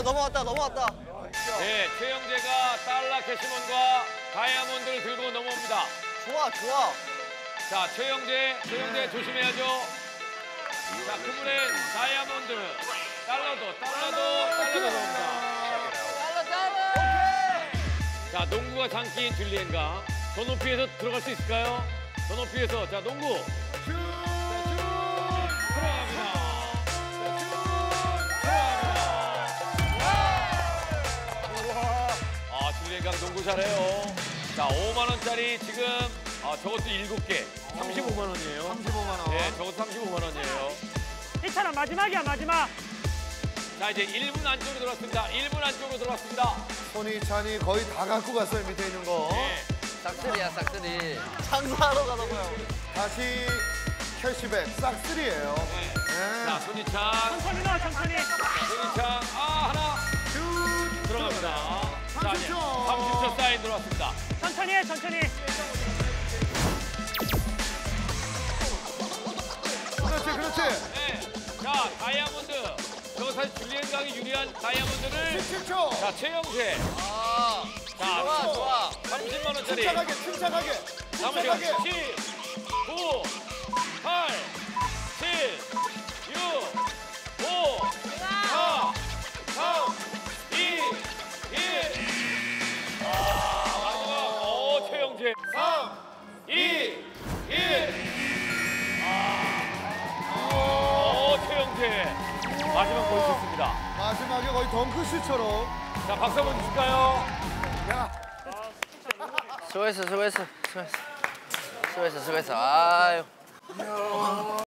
넘어왔다. 네, 최영재가 달러 캐시몬과 다이아몬드를 들고 넘어옵니다. 좋아. 자, 최영재 조심해야죠. 자, 그분의 다이아몬드, 달러도 넘어옵니다. 자, 농구가 장기인 줄리엔강. 저 높이에서 들어갈 수 있을까요? 저 높이에서, 자, 농구. 줄리엔강 농구 잘해요. 자, 5만 원짜리 지금 저것도 7개. 35만 원이에요. 35만 원. 네, 저것도 35만 원이에요. 희찬아 마지막이야 마지막. 자, 이제 1분 안쪽으로 들어왔습니다. 1분 안쪽으로 들어왔습니다. 손이 찬이 거의 다 갖고 갔어요, 밑에 있는 거. 네. 싹쓸이. 장사하러 가나 봐요. 다시 캐시백 싹쓸이에요. 네. 네. 자, 손희찬. 천천히 넣어 천천히. 손희찬. 하나. 슛! 들어갑니다. 자, 30초. 30초 사인 들어왔습니다. 천천히 해 천천히. 그렇지. 네. 자, 다이아몬드. 저거 사실 줄리엔강이 유리한 다이아몬드를. 17초. 자, 최영재. 자, 좋아. 30만 원짜리. 침착하게. 남은 시간 10, 9, 8, 7, 6, 5, 4, 3, 2, 1. 마지막. 최영재. 3, 2, 1. 최영재. 마지막 보여줬습니다. 마지막에 거의 덩크슛처럼. 자, 박수 한번 주실까요? 야. 수고했어. 아유.